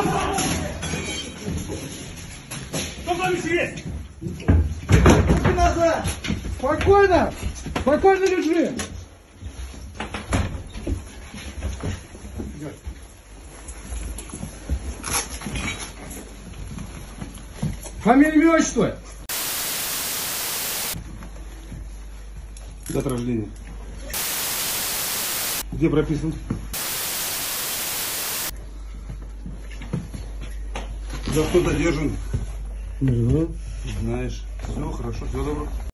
Кто там еще есть? Руки назад! Спокойно! Спокойно лежи! Фамилия, имя, отчество? Дата рождения. Где прописан? За что задержан? Не знаю. Знаешь. Все, хорошо, всего доброго.